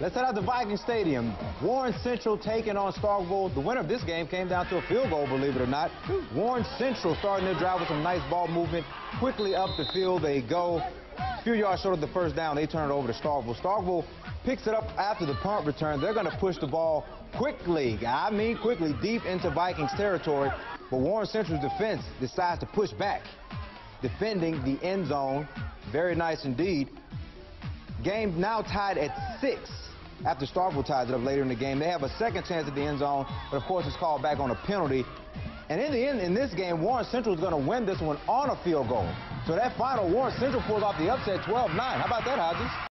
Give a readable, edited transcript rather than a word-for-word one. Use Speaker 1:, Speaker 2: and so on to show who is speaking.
Speaker 1: Let's head out to Viking Stadium. Warren Central taking on Starkville. The winner of this game came down to a field goal, believe it or not. Warren Central starting their drive with some nice ball movement. Quickly up the field they go. A few yards short of the first down, they turn it over to Starkville. Starkville picks it up after the punt return. They're going to push the ball quickly, quickly, deep into Vikings territory. But Warren Central's defense decides to push back, defending the end zone. Very nice indeed. Game now tied at 6 after Starkville ties it up later in the game. They have a second chance at the end zone, but of course it's called back on a penalty. And in the end, in this game, Warren Central is going to win this one on a field goal. So that final, Warren Central pulls off the upset 12-9. How about that, Hodges?